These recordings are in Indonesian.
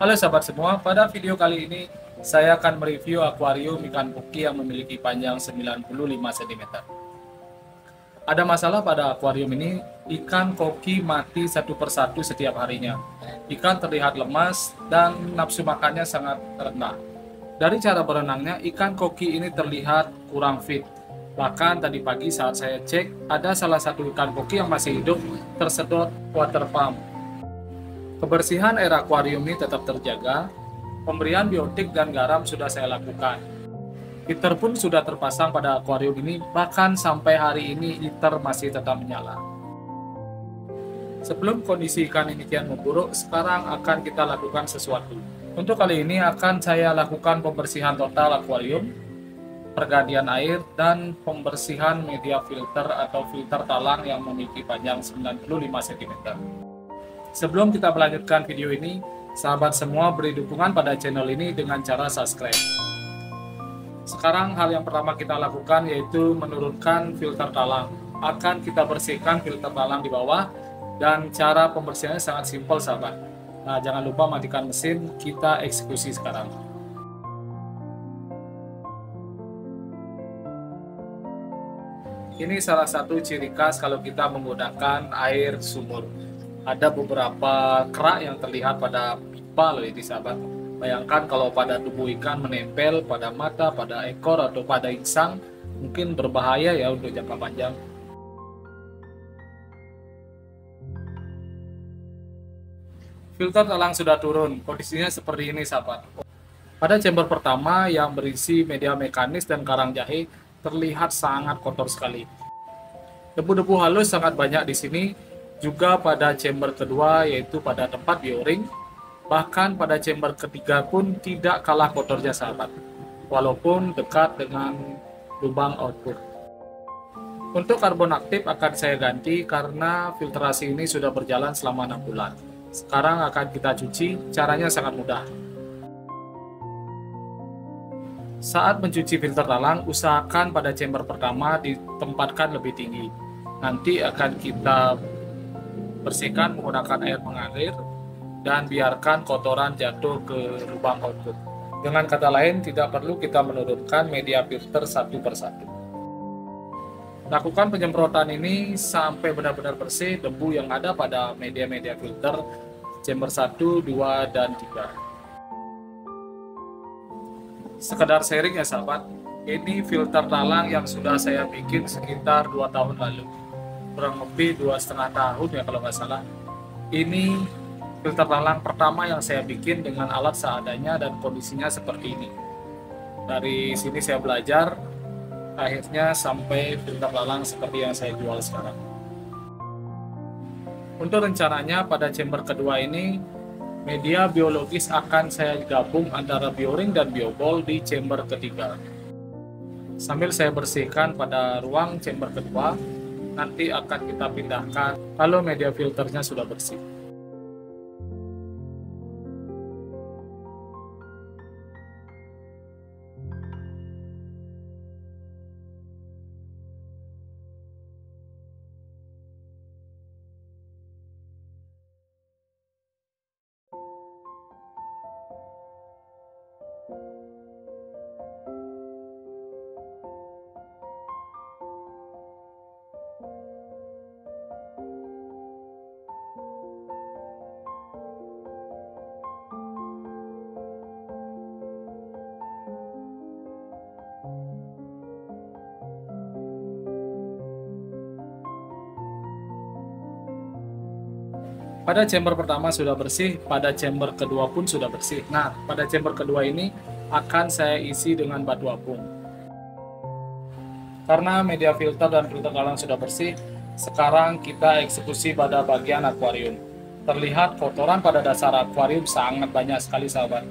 Halo sahabat semua, pada video kali ini saya akan mereview akuarium ikan koki yang memiliki panjang 95 cm. Ada masalah pada akuarium ini, ikan koki mati satu persatu setiap harinya. Ikan terlihat lemas dan nafsu makannya sangat rendah. Dari cara berenangnya, ikan koki ini terlihat kurang fit. Bahkan tadi pagi saat saya cek, ada salah satu ikan koki yang masih hidup tersedot water pump. Kebersihan air akuarium ini tetap terjaga, pemberian biotik dan garam sudah saya lakukan. Heater pun sudah terpasang pada akuarium ini, bahkan sampai hari ini heater masih tetap menyala. Sebelum kondisi ikan ini kian memburuk, sekarang akan kita lakukan sesuatu. Untuk kali ini akan saya lakukan pembersihan total akuarium, pergantian air, dan pembersihan media filter atau filter talang yang memiliki panjang 95 cm. Sebelum kita melanjutkan video ini, sahabat semua beri dukungan pada channel ini dengan cara subscribe. Sekarang hal yang pertama kita lakukan yaitu menurunkan filter talang. Akan kita bersihkan filter talang di bawah dan cara pembersihannya sangat simpel sahabat. Nah, jangan lupa matikan mesin, kita eksekusi sekarang. Ini salah satu ciri khas kalau kita menggunakan air sumur. Ada beberapa kerak yang terlihat pada pipa loh ini sahabat. Bayangkan kalau pada tubuh ikan menempel pada mata, pada ekor, atau pada insang, mungkin berbahaya ya untuk jangka panjang. Filter talang sudah turun, kondisinya seperti ini sahabat. Pada chamber pertama yang berisi media mekanis dan karang jahe terlihat sangat kotor sekali. Debu-debu halus sangat banyak di sini. Juga pada chamber kedua yaitu pada tempat bioring, bahkan pada chamber ketiga pun tidak kalah kotornya sahabat, walaupun dekat dengan lubang output. Untuk karbon aktif akan saya ganti karena filtrasi ini sudah berjalan selama 6 bulan. Sekarang akan kita cuci, caranya sangat mudah. Saat mencuci filter talang, usahakan pada chamber pertama ditempatkan lebih tinggi. Nanti akan kita bersihkan menggunakan air mengalir dan biarkan kotoran jatuh ke lubang output. Dengan kata lain, tidak perlu kita menurunkan media filter satu persatu. Lakukan penyemprotan ini sampai benar-benar bersih debu yang ada pada media-media filter chamber 1, 2, dan 3. Sekedar sharing ya sahabat, ini filter talang yang sudah saya bikin sekitar 2 tahun lalu. Kurang lebih 2,5 tahun ya kalau nggak salah. Ini filter talang pertama yang saya bikin dengan alat seadanya dan kondisinya seperti ini. Dari sini saya belajar, akhirnya sampai filter talang seperti yang saya jual sekarang. Untuk rencananya pada chamber kedua ini, media biologis akan saya gabung antara bioring dan biobol di chamber ketiga. Sambil saya bersihkan pada ruang chamber kedua, nanti akan kita pindahkan kalau media filternya sudah bersih. Pada chamber pertama sudah bersih, pada chamber kedua pun sudah bersih. Nah, pada chamber kedua ini akan saya isi dengan batu apung. Karena media filter dan filter talang sudah bersih, sekarang kita eksekusi pada bagian akuarium. Terlihat kotoran pada dasar akuarium sangat banyak sekali sahabat.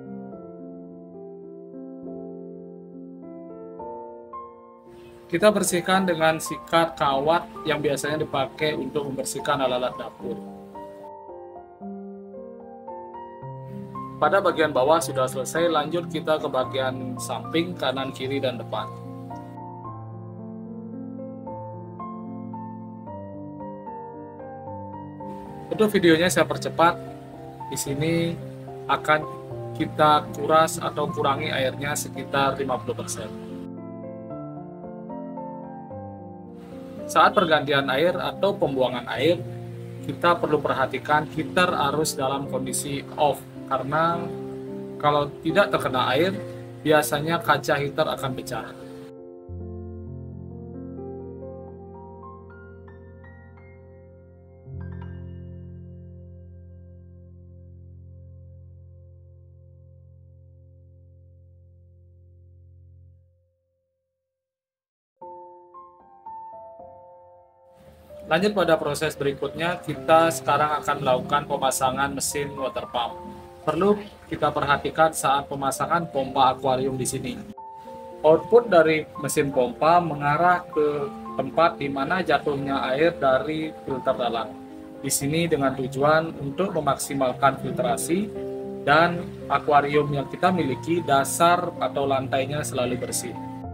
Kita bersihkan dengan sikat kawat yang biasanya dipakai untuk membersihkan alat-alat dapur. Pada bagian bawah sudah selesai, lanjut kita ke bagian samping, kanan, kiri, dan depan. Untuk videonya saya percepat. Di sini akan kita kuras atau kurangi airnya sekitar 50%. Saat pergantian air atau pembuangan air, kita perlu perhatikan heater harus dalam kondisi off, karena kalau tidak terkena air, biasanya kaca heater akan pecah. Lanjut pada proses berikutnya, kita sekarang akan melakukan pemasangan mesin water pump. Perlu kita perhatikan saat pemasangan pompa akuarium di sini. Output dari mesin pompa mengarah ke tempat di mana jatuhnya air dari filter dalam. Di sini dengan tujuan untuk memaksimalkan filtrasi dan akuarium yang kita miliki dasar atau lantainya selalu bersih.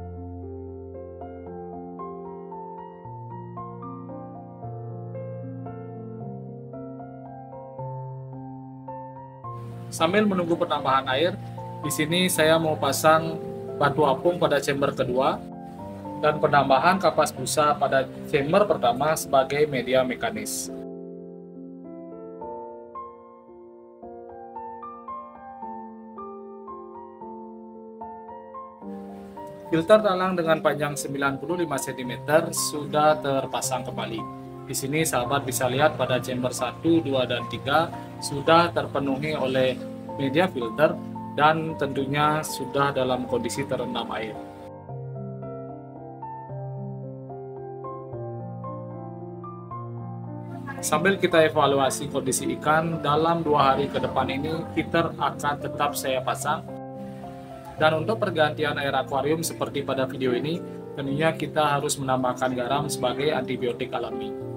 Sambil menunggu penambahan air, di sini saya mau pasang batu apung pada chamber kedua dan penambahan kapas busa pada chamber pertama sebagai media mekanis. Filter talang dengan panjang 95 cm sudah terpasang kembali. Di sini sahabat bisa lihat pada chamber 1, 2, dan 3 sudah terpenuhi oleh media filter dan tentunya sudah dalam kondisi terendam air. Sambil kita evaluasi kondisi ikan, dalam 2 hari ke depan ini heater akan tetap saya pasang. Dan untuk pergantian air akuarium seperti pada video ini, tentunya kita harus menambahkan garam sebagai antibiotik alami.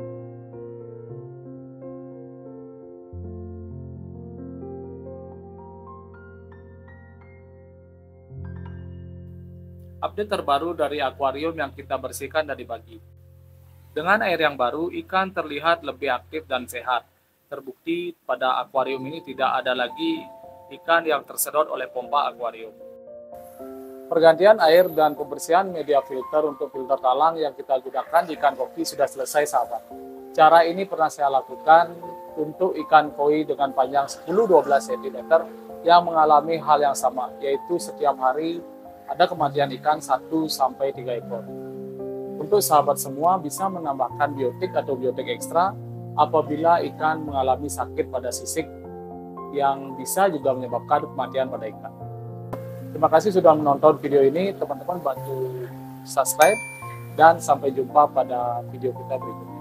Update terbaru dari akuarium yang kita bersihkan dan dibagi. Dengan air yang baru, ikan terlihat lebih aktif dan sehat. Terbukti pada akuarium ini tidak ada lagi ikan yang tersedot oleh pompa akuarium. Pergantian air dan pembersihan media filter untuk filter talang yang kita gunakan di ikan koki sudah selesai, sahabat. Cara ini pernah saya lakukan untuk ikan koi dengan panjang 10-12 cm yang mengalami hal yang sama, yaitu setiap hari ada kematian ikan 1-3 ekor. Untuk sahabat semua bisa menambahkan biotik atau biotik ekstra apabila ikan mengalami sakit pada sisik yang bisa juga menyebabkan kematian pada ikan. Terima kasih sudah menonton video ini, teman-teman bantu subscribe dan sampai jumpa pada video kita berikutnya.